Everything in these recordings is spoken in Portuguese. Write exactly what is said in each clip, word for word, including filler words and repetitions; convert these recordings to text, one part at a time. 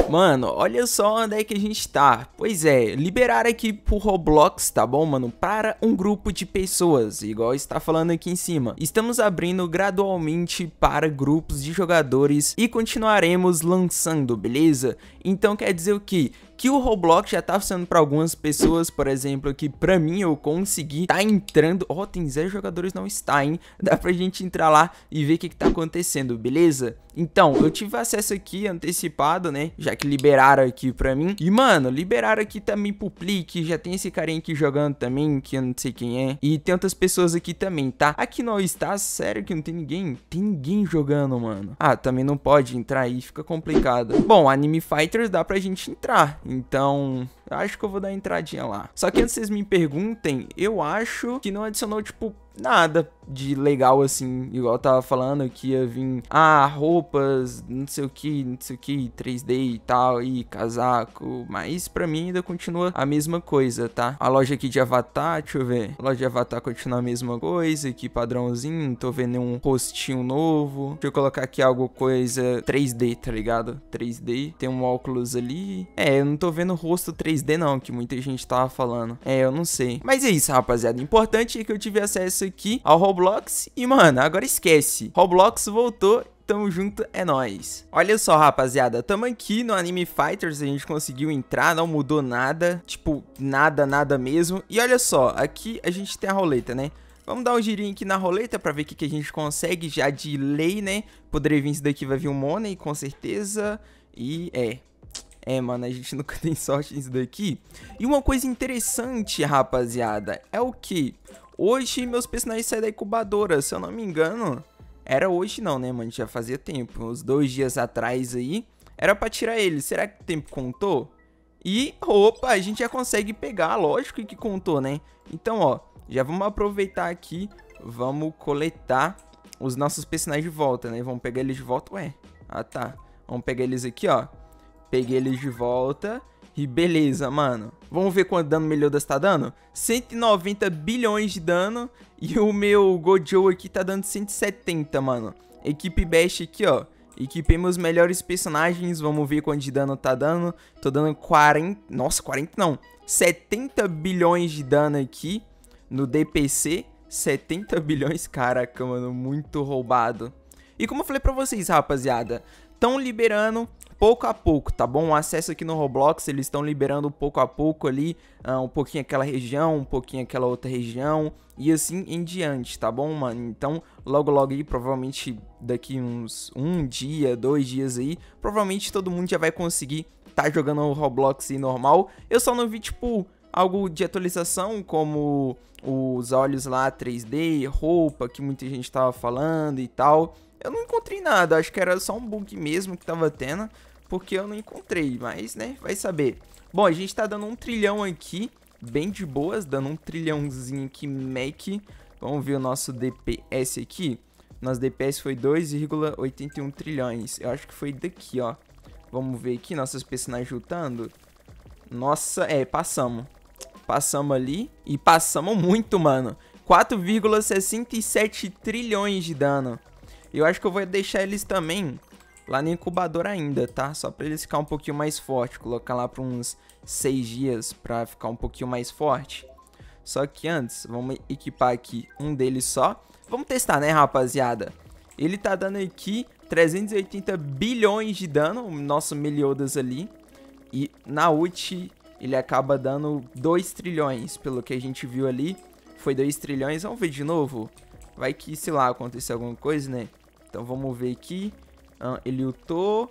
Mano, olha só onde é que a gente tá. Pois é, liberar aqui pro Roblox, tá bom, mano? Para um grupo de pessoas, igual está falando aqui em cima. Estamos abrindo gradualmente para grupos de jogadores e continuaremos lançando, beleza? Então quer dizer o quê? Que o Roblox já tá funcionando para algumas pessoas, por exemplo, que pra mim eu consegui tá entrando. Ó, oh, tem zero jogadores, não está, hein? Dá pra gente entrar lá e ver o que que tá acontecendo, beleza? Então, eu tive acesso aqui antecipado, né? Já que liberaram aqui pra mim. E, mano, liberaram aqui também pro Plique. Já tem esse carinha aqui jogando também, que eu não sei quem é. E tem outras pessoas aqui também, tá? Aqui no All Stars, sério que não tem ninguém? Tem ninguém jogando, mano. Ah, também não pode entrar aí, fica complicado. Bom, Anime Fighters dá pra gente entrar. Então, eu acho que eu vou dar uma entradinha lá. Só que antes vocês me perguntem, eu acho que não adicionou, tipo, nada de legal assim, igual eu tava falando que ia vir, ah, roupas, não sei o que, não sei o que, três D e tal, e casaco, mas pra mim ainda continua a mesma coisa, tá? A loja aqui de Avatar, deixa eu ver, a loja de Avatar continua a mesma coisa, aqui padrãozinho, não tô vendo nenhum rostinho novo, deixa eu colocar aqui algo coisa três D, tá ligado? três D, tem um óculos ali, é, eu não tô vendo rosto três D não, que muita gente tava falando, é, eu não sei, mas é isso, rapaziada, o importante é que eu tive acesso aqui ao Roblox e, mano, agora esquece. Roblox voltou, tamo junto, é nóis. Olha só, rapaziada, tamo aqui no Anime Fighters, a gente conseguiu entrar, não mudou nada, tipo, nada, nada mesmo. E olha só, aqui a gente tem a roleta, né? Vamos dar um girinho aqui na roleta pra ver o que, que a gente consegue já de lei, né? Poderia vir isso daqui, vai vir um money, com certeza. E é... É, mano, a gente nunca tem sorte nisso daqui. E uma coisa interessante, rapaziada, é o que... Hoje meus personagens saem da incubadora, se eu não me engano. Era hoje não, né, mano? Já fazia tempo. Uns dois dias atrás aí. Era pra tirar eles. Será que o tempo contou? E, opa, a gente já consegue pegar. Lógico que contou, né? Então, ó, já vamos aproveitar aqui. Vamos coletar os nossos personagens de volta, né? Vamos pegar eles de volta. Ué, ah tá. Vamos pegar eles aqui, ó. Peguei eles de volta. E beleza, mano. Vamos ver quanto dano Meliodas tá dando? cento e noventa bilhões de dano. E o meu Gojo aqui tá dando cento e setenta, mano. Equipe Best aqui, ó. Equipemos melhores personagens. Vamos ver quanto de dano tá dando. Tô dando quarenta... Nossa, quarenta não. setenta bilhões de dano aqui. No D P C. setenta bilhões. Caraca, mano. Muito roubado. E como eu falei pra vocês, rapaziada. Tão liberando... pouco a pouco, tá bom? O acesso aqui no Roblox, eles estão liberando pouco a pouco ali, uh, um pouquinho aquela região, um pouquinho aquela outra região, e assim em diante, tá bom, mano? Então, logo logo aí, provavelmente daqui uns um dia, dois dias aí, provavelmente todo mundo já vai conseguir tá jogando o Roblox aí normal. Eu só não vi, tipo, algo de atualização, como os olhos lá três D, roupa, que muita gente tava falando e tal. Eu não encontrei nada, acho que era só um bug mesmo que tava tendo, porque eu não encontrei, mas, né, vai saber. Bom, a gente tá dando um trilhão aqui, bem de boas, dando um trilhãozinho aqui, Mac. Vamos ver o nosso D P S aqui. Nosso D P S foi dois vírgula oitenta e um trilhões, eu acho que foi daqui, ó. Vamos ver aqui, nossos personagens lutando. Nossa, é, passamos. Passamos ali e passamos muito, mano. quatro vírgula sessenta e sete trilhões de dano. Eu acho que eu vou deixar eles também lá no incubador ainda, tá? Só pra eles ficar um pouquinho mais forte. Colocar lá pra uns seis dias pra ficar um pouquinho mais forte. Só que antes, vamos equipar aqui um deles só. Vamos testar, né, rapaziada? Ele tá dando aqui trezentos e oitenta bilhões de dano, o nosso Meliodas ali. E na ult, ele acaba dando dois trilhões, pelo que a gente viu ali. Foi dois trilhões, vamos ver de novo? Vai que, sei lá, acontecer alguma coisa, né? Então vamos ver aqui. Ah, ele lutou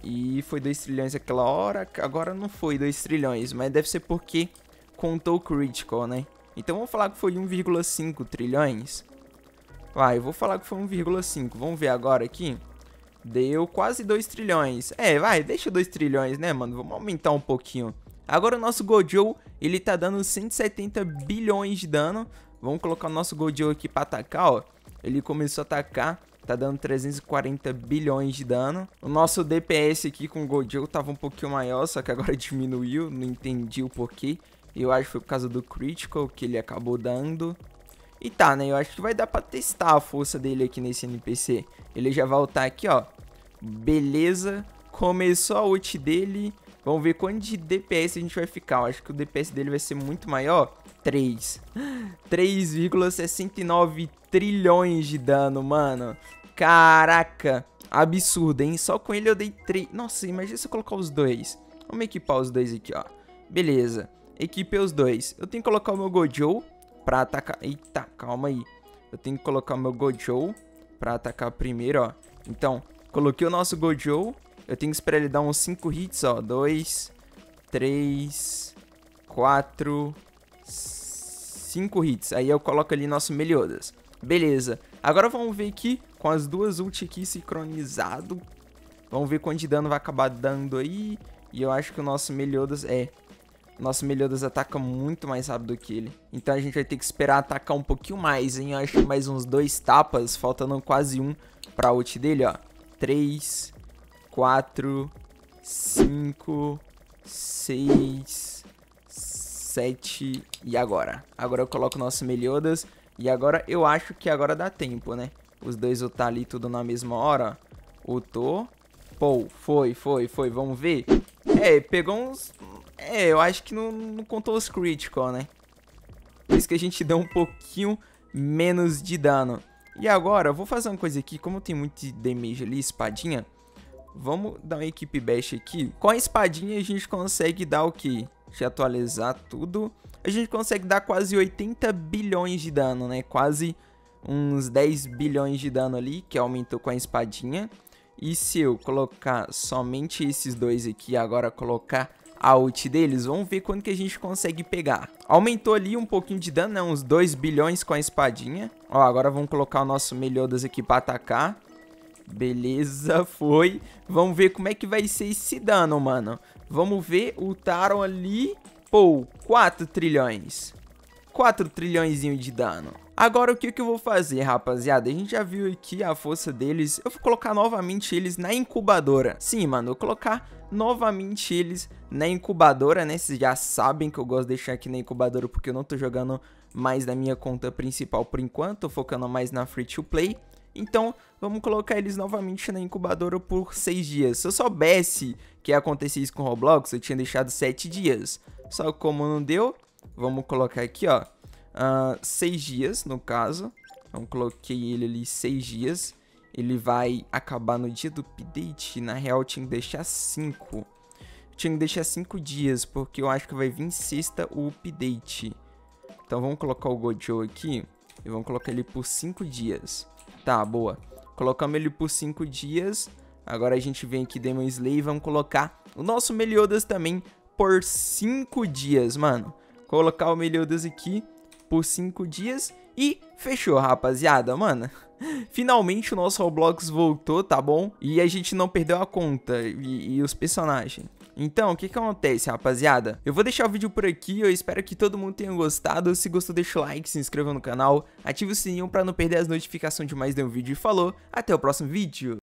e foi dois trilhões aquela hora. Agora não foi dois trilhões, mas deve ser porque contou o critical, né? Então vamos falar que foi um vírgula cinco trilhões. Vai, eu vou falar que foi um vírgula cinco. Vamos ver agora aqui. Deu quase dois trilhões. É, vai, deixa dois trilhões, né, mano? Vamos aumentar um pouquinho. Agora o nosso Gojo, ele tá dando cento e setenta bilhões de dano. Vamos colocar o nosso Gojo aqui pra atacar, ó. Ele começou a atacar, tá dando trezentos e quarenta bilhões de dano. O nosso D P S aqui com o Gojo tava um pouquinho maior, só que agora diminuiu, não entendi o porquê. Eu acho que foi por causa do critical que ele acabou dando. E tá, né, eu acho que vai dar pra testar a força dele aqui nesse N P C. Ele já vai voltar aqui, ó. Beleza. Começou a ult dele. Vamos ver quanto de D P S a gente vai ficar. Eu acho que o D P S dele vai ser muito maior. três. três vírgula sessenta e nove trilhões de dano, mano. Caraca. Absurdo, hein? Só com ele eu dei três. Nossa, imagina se eu colocar os dois. Vamos equipar os dois aqui, ó. Beleza. Equipei os dois. Eu tenho que colocar o meu Gojo pra atacar. Eita, calma aí. Eu tenho que colocar o meu Gojo pra atacar primeiro, ó. Então, coloquei o nosso Gojo. Eu tenho que esperar ele dar uns cinco hits, ó. dois, três, quatro, cinco hits. Aí eu coloco ali nosso Meliodas. Beleza. Agora vamos ver aqui com as duas ult aqui sincronizado. Vamos ver quanto de dano vai acabar dando aí. E eu acho que o nosso Meliodas é... Nosso Meliodas ataca muito mais rápido que ele. Então a gente vai ter que esperar atacar um pouquinho mais, hein? Eu acho que mais uns dois tapas, faltando quase um pra ult dele, ó. três, quatro, cinco, seis, sete e agora. Agora eu coloco o nosso Meliodas. E agora eu acho que agora dá tempo, né? Os dois ultar ali tudo na mesma hora. Ultou. Pô, foi, foi, foi. Vamos ver. É, pegou uns... É, eu acho que não, não contou os critical, né? Por isso que a gente deu um pouquinho menos de dano. E agora, eu vou fazer uma coisa aqui. Como tem muito damage ali, espadinha. Vamos dar uma equipe bash aqui. Com a espadinha a gente consegue dar o quê? Deixa eu atualizar tudo. A gente consegue dar quase oitenta bilhões de dano, né? Quase uns dez bilhões de dano ali, que aumentou com a espadinha. E se eu colocar somente esses dois aqui, agora colocar a ult deles, vamos ver quanto que a gente consegue pegar. Aumentou ali um pouquinho de dano, né? Uns dois bilhões com a espadinha. Ó, agora vamos colocar o nosso Meliodas aqui pra atacar. Beleza, foi. Vamos ver como é que vai ser esse dano, mano. Vamos ver, ultaram ali. Pô, quatro trilhões. quatro trilhõezinho de dano. Agora o que que eu vou fazer, rapaziada? A gente já viu aqui a força deles. Eu vou colocar novamente eles na incubadora. Sim, mano, eu vou colocar novamente eles na incubadora, né? Vocês já sabem que eu gosto de deixar aqui na incubadora porque eu não tô jogando mais na minha conta principal por enquanto. Tô focando mais na free to play. Então, vamos colocar eles novamente na incubadora por seis dias. Se eu soubesse que ia acontecer isso com o Roblox, eu tinha deixado sete dias. Só que como não deu, vamos colocar aqui, ó. Uh, seis dias, no caso. Então, coloquei ele ali seis dias. Ele vai acabar no dia do update. Na real, eu tinha que deixar cinco. Eu tinha que deixar cinco dias, porque eu acho que vai vir sexta o update. Então, vamos colocar o Gojo aqui. E vamos colocar ele por cinco dias. Tá, boa. Colocamos ele por cinco dias. Agora a gente vem aqui, Demon Slayer. Vamos colocar o nosso Meliodas também por cinco dias, mano. Colocar o Meliodas aqui por cinco dias e fechou, rapaziada, mano. Finalmente o nosso Roblox voltou, tá bom? E a gente não perdeu a conta e, e os personagens. Então, o que que acontece, rapaziada? Eu vou deixar o vídeo por aqui, eu espero que todo mundo tenha gostado. Se gostou, deixa o like, se inscreva no canal, ative o sininho pra não perder as notificações de mais de um vídeo. E falou, até o próximo vídeo!